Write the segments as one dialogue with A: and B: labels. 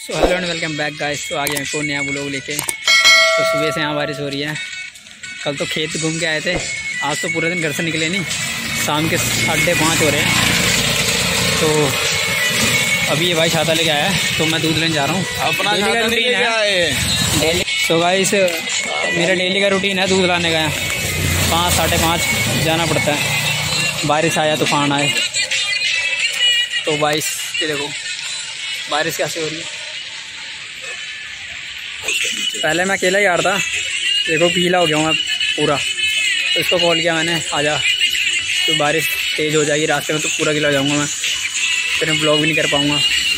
A: So hello and welcome back guys. तो आ गए को नया ब्लॉग लेके। तो सुबह से यहाँ बारिश हो रही है। कल तो खेत घूम के आए थे, आज तो पूरे दिन घर से निकले नहीं। शाम के 5:30 हो रहे हैं। तो अभी ये भाई छाता लेके आया है, तो मैं दूध लेने जा रहा हूँ। अपना डेली का रूटीन है डेली। तो गाइस मेरा डेली का रूटीन है दूध लाने का। 5 साढ़े 5 जाना पड़ता है। बारिश आया तूफान आए तो बारिश ये देखो बारिश कैसे हो रही है। पहले मैं अकेला ही आ रहा था, देखो पीला हो गया हूँ मैं पूरा। तो इसको कॉल किया मैंने, आजा तो बारिश तेज़ हो जाएगी रास्ते में तो पूरा गीला हो जाऊँगा मैं, फिर मैं ब्लॉग भी नहीं कर पाऊँगा।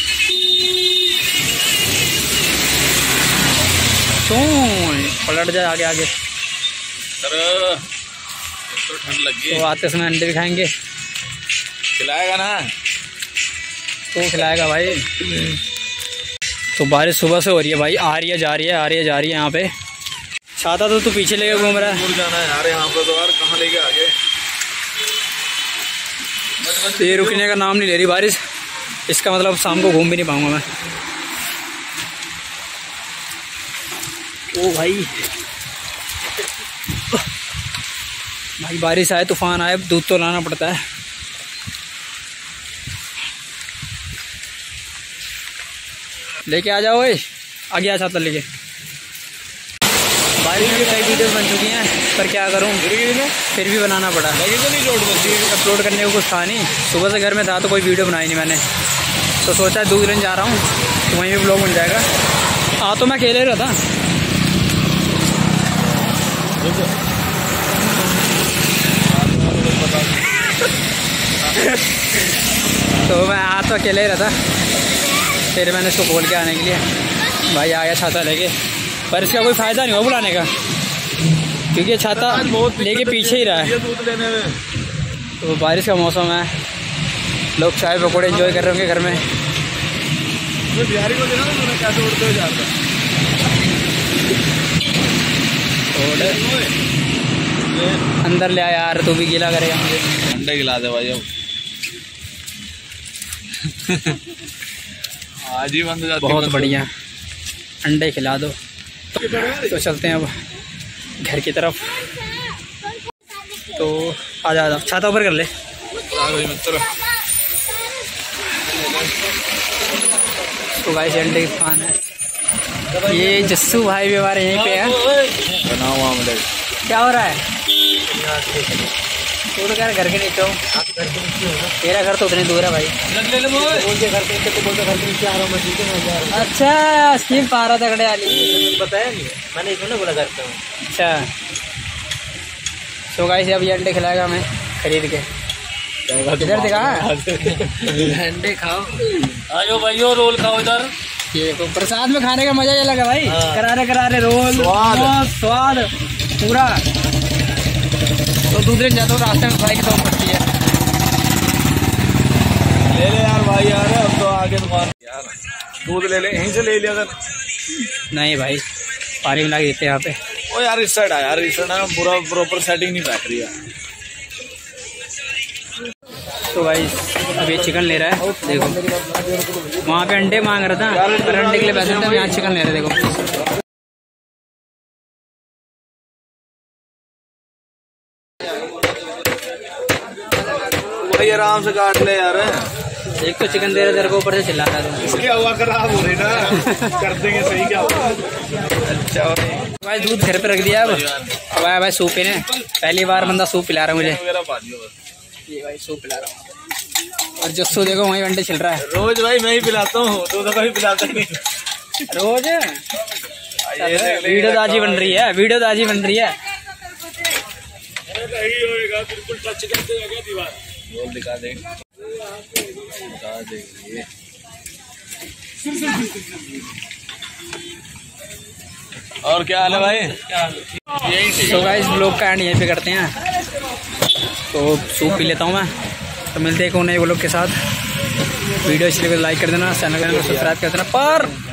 A: पलट जाए आगे आगे
B: सर तो ठंड लगी।
A: तो आते समय अंडे भी खाएंगे।
B: खिलाएगा ना?
A: तो खिलाएगा भाई। तो बारिश सुबह से हो रही है भाई, आ रही है जा रही है, आ रही है जा रही है। यहाँ पे छाता तो तू पीछे लेके घूम रहा है।
B: दूर जाना है यार, यहाँ पे तो यार कहाँ लेके आगे।
A: ये रुकने का नाम नहीं ले रही बारिश, इसका मतलब शाम को घूम भी नहीं पाऊंगा मैं। ओ भाई भाई बारिश आए तूफान आए, दूध तो लाना पड़ता है। लेके आ जाओ भाई, आगे आ छाता लेके। बारिश में कई वीडियोस बन चुकी हैं, पर क्या करूं फिर भी बनाना पड़ा। अपलोड करने को कुछ था नहीं, सुबह से घर में था तो कोई वीडियो बनाई नहीं मैंने। तो सोचा दूध लेने जा रहा हूं तो वहीं भी ब्लॉग बन जाएगा। हाँ तो मैं अकेले रहा था। तो मैं आज तो अकेले ही रहा था, फिर मैंने इसको खोल के आने के लिए भाई आ गया छाता लेके। पर इसका कोई फ़ायदा नहीं हुआ बुलाने का, क्योंकि छाता लेके पीछे ही रहा है। तो बारिश का मौसम है, लोग चाय पकौड़े एंजॉय कर रहे होंगे घर में।
B: बिहारी को देखा ना कैसे उड़ते हुए जाता है।
A: अंदर ले आ यार, तू भी गीला करेगा मुझे।
B: अंडे खिला दे भाई अब। आज ही बंद जाती।
A: बहुत बढ़िया, अंडे खिला दो। तो चलते हैं अब घर की तरफ। तो आ जा छाता ऊपर कर ले। तो गाइस अंडे की दुकान है। ये जस्सू भाई भी हमारे यहीं पे है।
B: बनाओ आमलेट।
A: क्या हो रहा है? तू तो कह रहा घर के नीचे हो। तेरा घर तो उतनी दूर है भाई। अच्छा स्कीम पा रहा था खड़े वाली, बताया नहीं मैंने, इसमें बोला घर पे। अच्छा तो गाइस अब ये अंडे खिलाएगा हमें खरीद के। इधर दिखा अंडे खाओ,
B: आ जाओ भाई रोल खाओ इधर।
A: ये तो प्रसाद में खाने का मजा ये लगा भाई। करारे करारे रोल, स्वाद पूरा। तो दूसरे जाता हूँ रास्ते में भाई की शॉप पड़ती है।
B: ले ले यार भाई यार, अब तो आगे दुकान यार दूध ले ले, यहीं से ले लिया अगर।
A: नहीं भाई पानी मिला के देते यहाँ पे।
B: ओ यार इस साइड आ यार, इस साइड ना पूरा प्रॉपर सेटिंग नहीं बैठ रही है।
A: तो भाई अब ये चिकन ले रहा है, देखो वहाँ पे अंडे मांग रहा था, पर अंडे के लिए पैसे थे, यहाँ चिकन ले रहे देखो।
B: भाई आराम से काट ले यार।
A: एक तो चिकन दे रहे तेरे को, ऊपर से चिल्ला रहा है।
B: इसके हवा खराब हो रही ना, कर देंगे सही क्या होगा। अच्छा
A: भाई दूध घर पे रख दिया। अब आया भाई सूप पीने, पहली बार बंदा सूप पिला रहा है मुझे। ये भाई सूप पिला रहा हूँ। और जस्सू देखो वहीं अंडे छिल रहा है।
B: रोज भाई मैं ही पिलाता हूँ, तो कभी पिलाता नहीं
A: रोज। वीडियो ताजी बन रही है, वीडियो ताजी बन रही है।
B: बिल्कुल टच करते जाएगा दीवार। रोल दिखा देंगे, दिखा देंगे। और क्या हाल है भाई?
A: तो गाइस ब्लॉग का एंड यहीं पे करते हैं। तो सूप पी लेता हूँ मैं। तो मिलते हैं एक नए ब्लॉग के साथ। वीडियो इसलिए लाइक कर देना, चैनल को सब्सक्राइब कर देना। पर